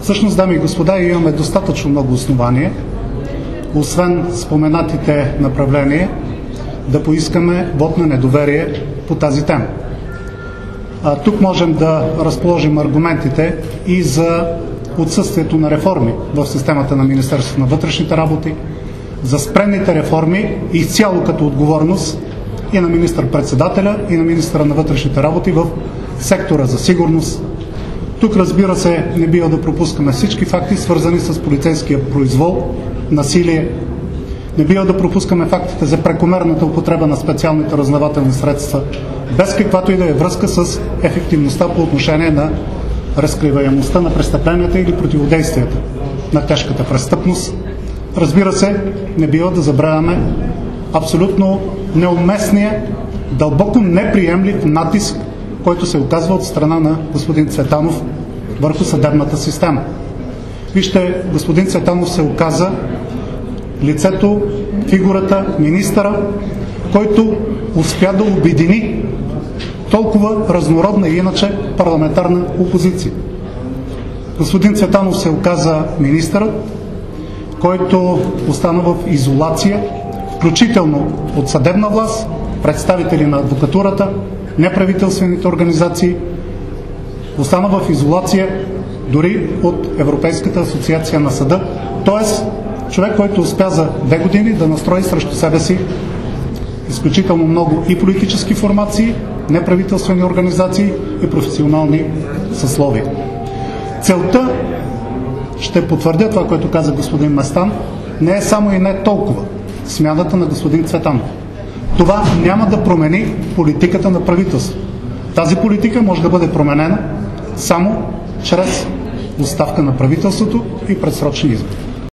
Всъщност, дами и господа, имаме достатъчно много основания, освен споменатите направления, да поискаме вот на недоверие по тази тема. Тук можем да разположим аргументите и за отсъствието на реформи в системата на Министерството на вътрешните работи, за спрените реформи изцяло като отговорност и на министър-председателя, и на министъра на вътрешните работи в сектора за сигурност. Тук, разбира се, не бива да пропускаме всички факти, свързани с полицейския произвол, насилие. Не бива да пропускаме фактите за прекомерната употреба на специалните разузнавателни средства, без каквато и да е връзка с ефективността по отношение на разкриваемостта на престъпленията или противодействията на тежката престъпност. Разбира се, не бива да забравяме абсолютно неуместния, дълбоко неприемлив натиск, който се оказва от страна на господин Цветанов върху съдебната система. Вижте, господин Цветанов се оказа лицето, фигурата, министъра, който успя да обедини толкова разнородна и иначе парламентарна опозиция. Господин Цветанов се оказа министърът, който остана в изолация, включително от съдебна власт, представители на адвокатурата, неправителствените организации, остана в изолация дори от Европейската асоциация на съда, т.е. човек, който успя за 2 години да настрои срещу себе си изключително много и политически формации, неправителствени организации и професионални съсловия. Целта, ще потвърдя това, което каза господин Местан, не е само и не толкова смяната на господин Цветанов. Това няма да промени политиката на правителството. Тази политика може да бъде променена само чрез оставка на правителството и предсрочни избори.